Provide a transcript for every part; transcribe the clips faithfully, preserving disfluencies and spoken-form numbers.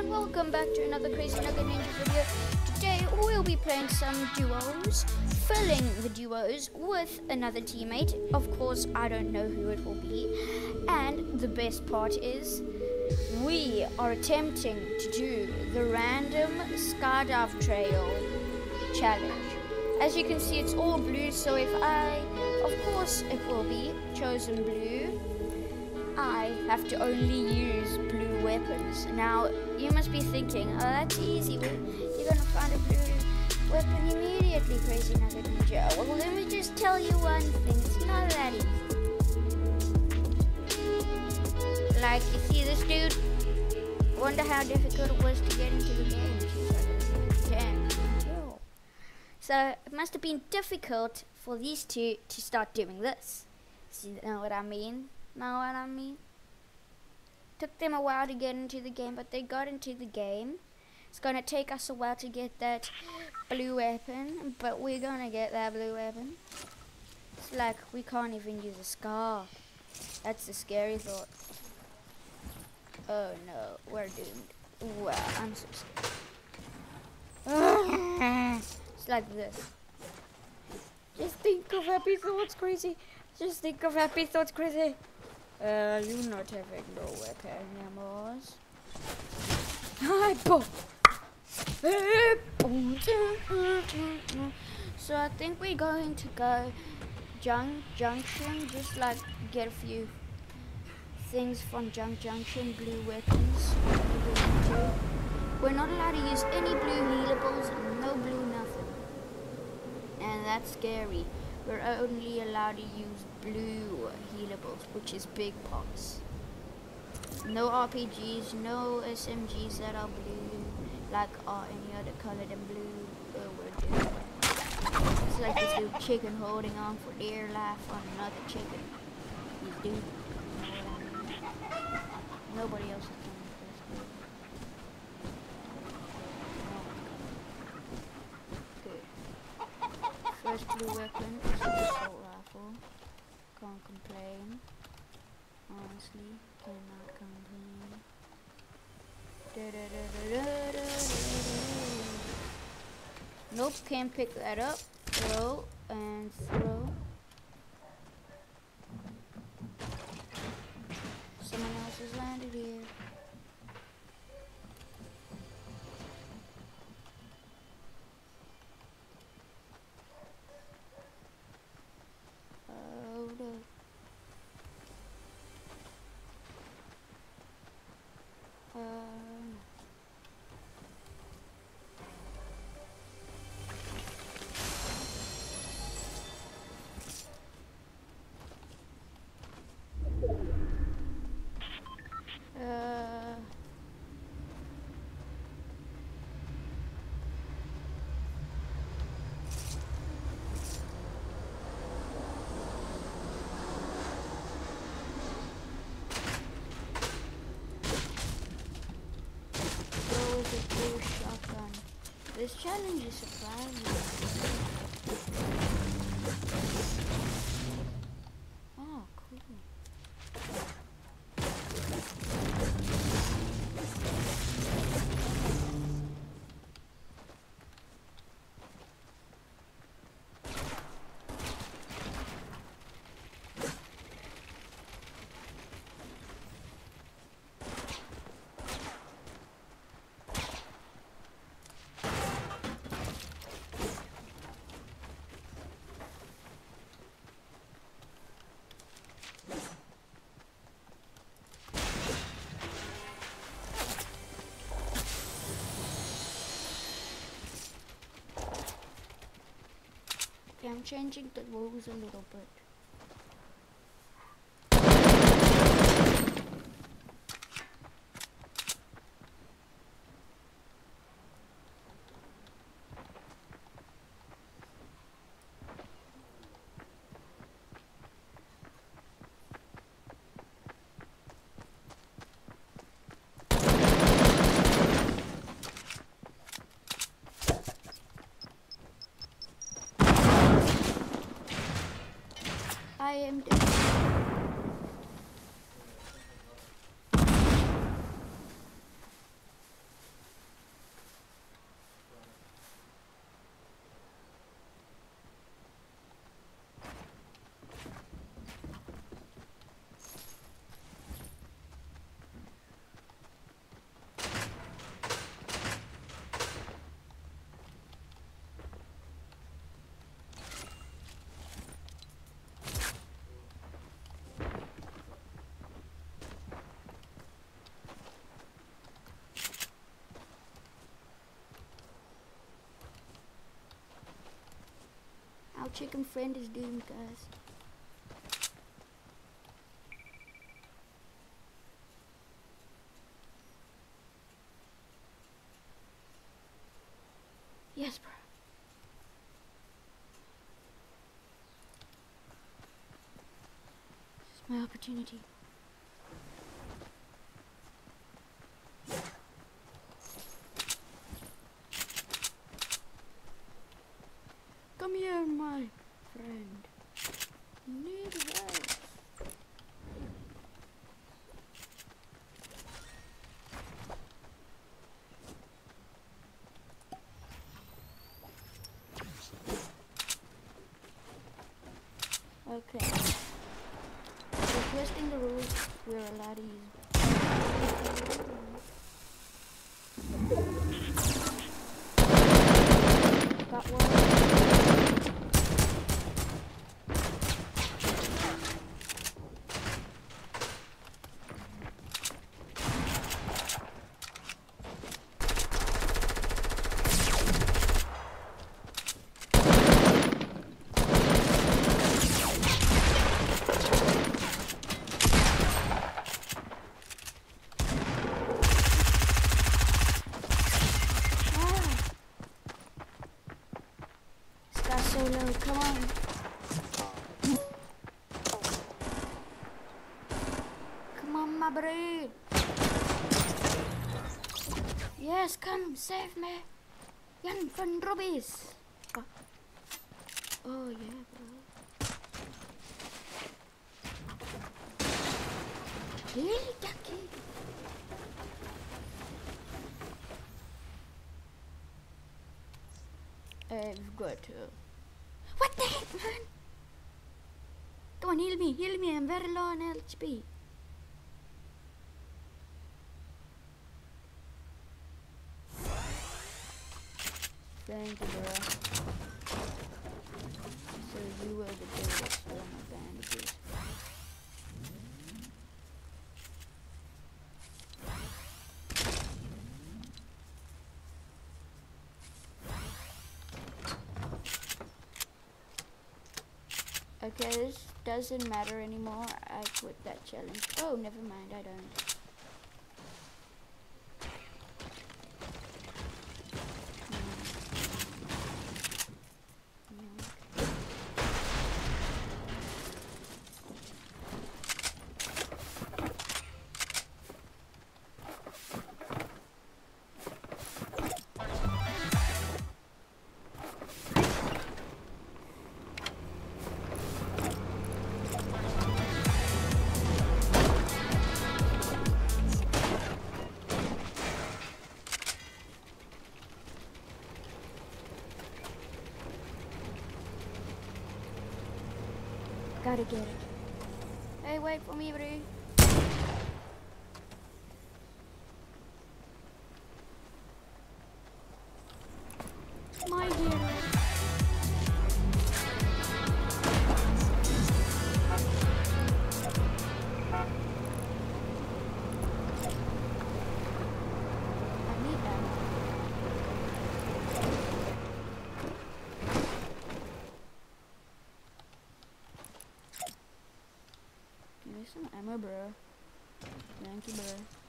welcome back to another Crazy Nugget Ninja video. Today we'll be playing some duos, filling the duos with another teammate. Of course, I don't know who it will be. And the best part is, we are attempting to do the random skydive trail challenge. As you can see, it's all blue, so if I, of course it will be chosen blue, I have to only use blue weapons. Now, you must be thinking, oh, that's easy. You're going to find a blue weapon immediately, Crazy Nugget Ninja. Well, let me just tell you one thing. It's not that easy. Like, you see this dude? Wonder how difficult it was to get into the game. Damn. So, it must have been difficult for these two to start doing this. See, you know what I mean? Know what I mean? Took them a while to get into the game, but they got into the game. It's gonna take us a while to get that blue weapon, but we're gonna get that blue weapon. It's like we can't even use a scar. That's the scary thought. Oh no, we're doomed. Wow, I'm so scared. It's like this. Just think of happy thoughts, Crazy. Just think of happy thoughts, Crazy. Uh, you're not having no weapon anymore. Hi, bo. So I think we're going to go Junk Junction, just like get a few things from Junk Junction, blue weapons. We're not allowed to use any blue healables, no blue nothing. And that's scary. We're only allowed to use blue healables, which is big pots. No R P Gs, no S M Gs that are blue, like are any other color than blue. Oh, we're doomed. It's like this little chicken holding on for dear life on another chicken. You do. You know what I mean? Nobody else is coming with this. First blue weapon is an assault rifle. Can't complain. Honestly, cannot complain. Da -da -da -da -da -da -da. Nope, can't pick that up. Throw and throw. Someone else has landed here. Shotgun. This challenge is surprising. Oh, cool. Okay, I'm changing the rules a little bit. chicken friend is doomed, guys. Yes, bro. This is my opportunity. Come here, my friend. Need help. Okay. So twisting the rules, we're allowed to use. Got one. Solo, come on. Come on, my bro. Yes, come, save me. Yan van Robbies. Oh. Oh, yeah, bro. Really, Jackie? I've got to. What the heck, man? Come on, heal me, heal me. I'm very low on H P. Thank you, bro. So you were the biggest one of bandages. Okay, this doesn't matter anymore. I quit that challenge. Oh, never mind, I don't. Gotta get it. Hey, wait for me, bro. My hero. I need that. Give me some ammo, bro. Thank you, bro.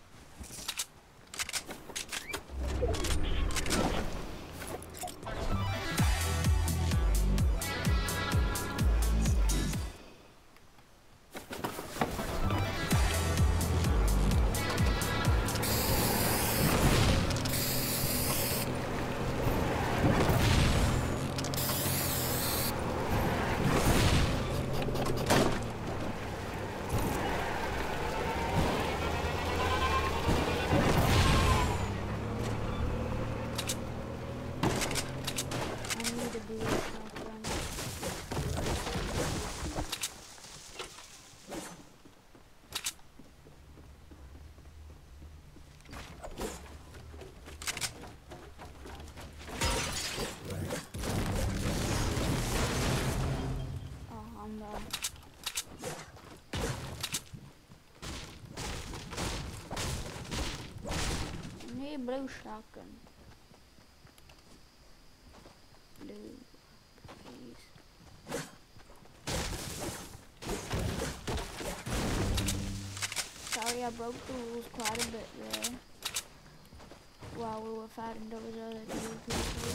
Blue shotgun. Blue, please. sorry, I broke the rules quite a bit there while we were fighting those other two people.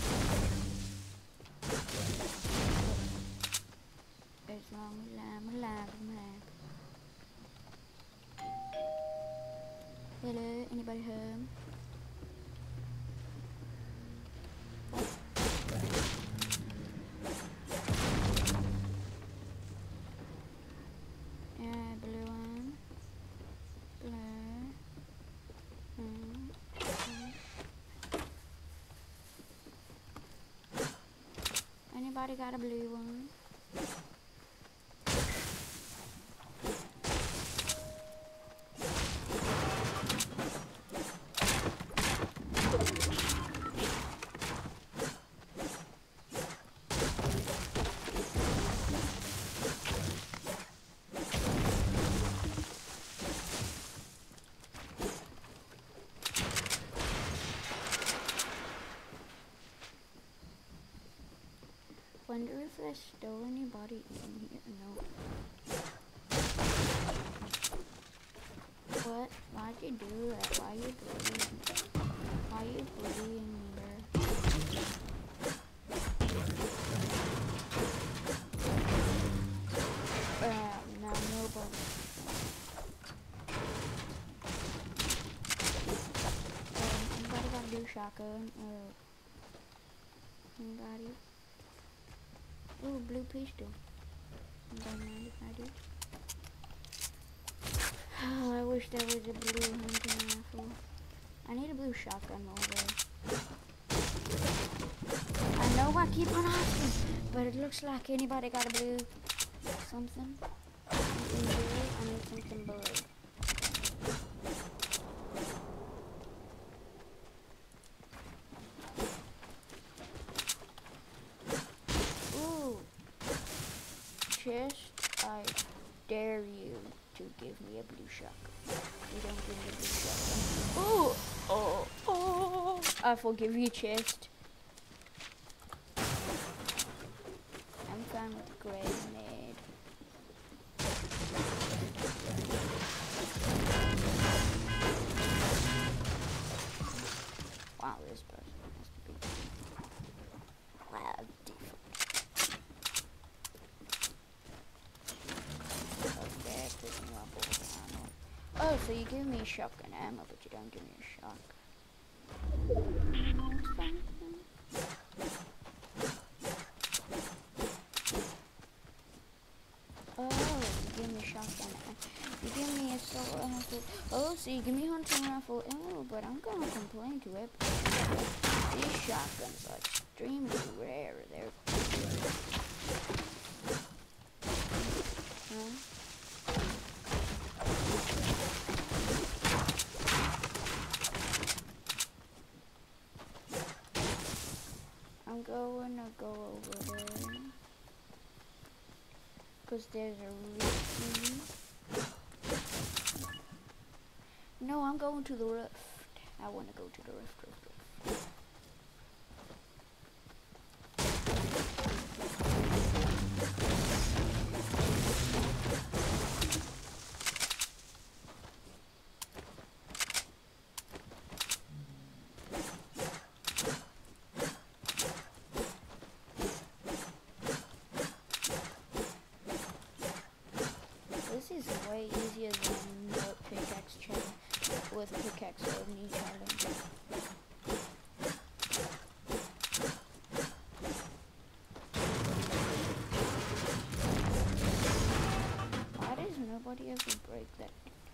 As long as I'm alive, I'm alive. Hello, anybody home? Yeah, blue one. Blue. Mm. Mm. Anybody got a blue one? Wonder if there's still anybody in here. No. What? Why'd you do that? Why you bullying? Why you bullying me, bro? Uh, no, nobody. Um, anybody got a blue shotgun? Or anybody? Ooh, blue pistol. Don't mind if I do. Oh, I wish there was a blue hunting rifle. I need a blue shotgun though. I know I keep on asking, but it looks like anybody got a blue something. Something blue. I need something blue. Chest, I dare you to give me a blue shotgun. You don't give me a blue shotgun. Oh, oh, oh! I forgive you, chest. I'm fine with the grenade. Wow, this person has to be loud. Oh, so you give me shotgun ammo, but you don't give me a shock. Oh, you give me shotgun ammo. You give me assault rifle. Oh, so you give me hunting rifle ammo, but I'm gonna complain to it. These shotguns are extremely rare. They're huh? I'm going to go over there because there's a rift. No, I'm going to the rift. I want to go to the rift, rift, rift. This is way easier than the pickaxe challenge with pickaxe only challenge. Why does nobody ever break that?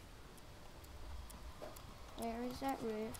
Where is that rift?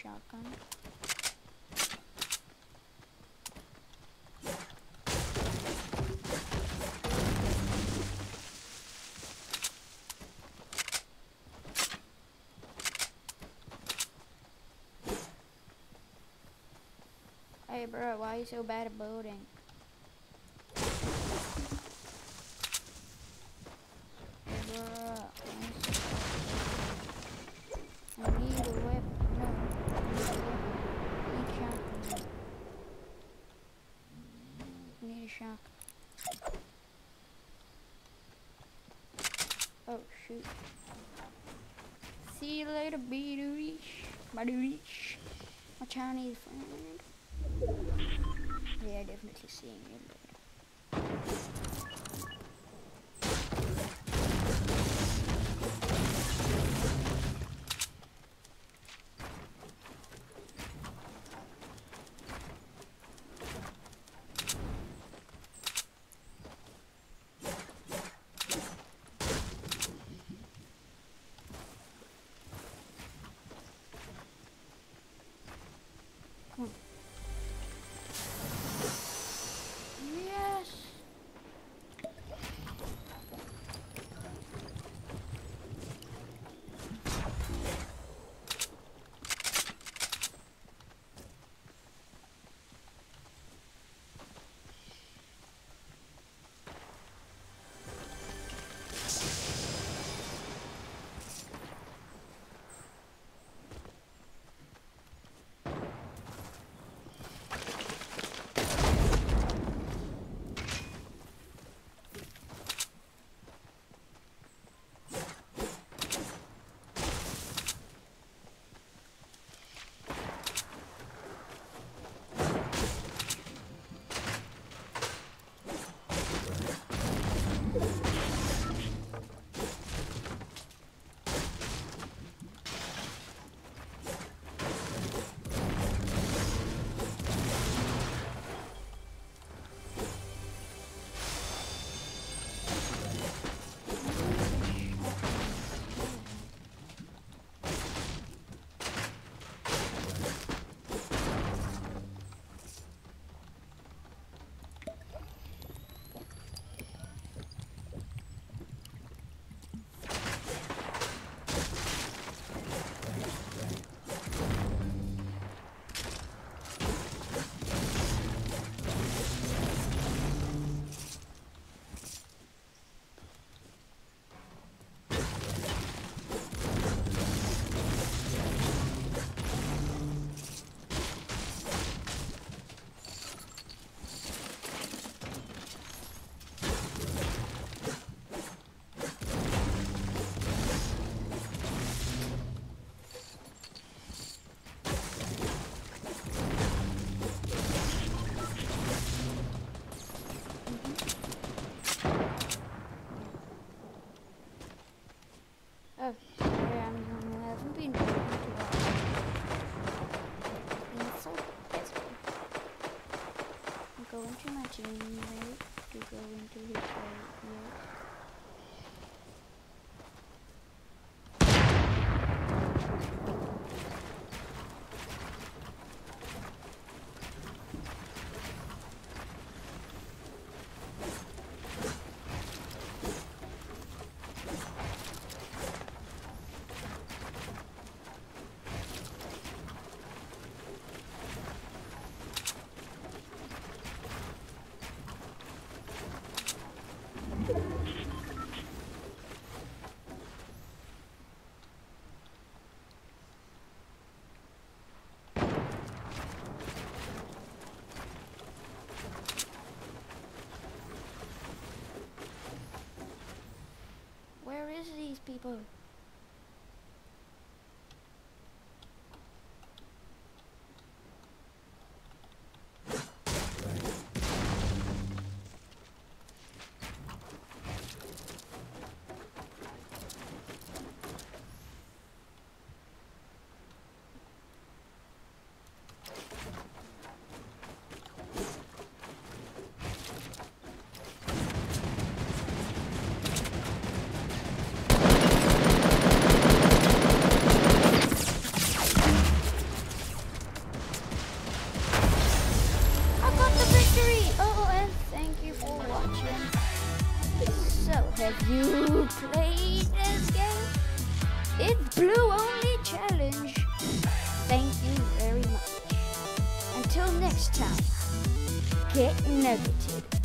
shotgun. Hey bro, why are you so bad at building? Hey bro, why are you so bad? I need a whip. No, I need a whip. I need shotgun. I need a shotgun. Oh shoot. See you later, Beatrice. Beatrice. My Chinese friend. Yeah, definitely seeing you later. Come on. Yes. Oh, sorry, I'm, I haven't been talking to her. It's so busy. Go into my teammate to go into his area. Where is these people? thank you for watching. So, have you played this game? It's Blue Only Challenge. Thank you very much. Until next time, get negative.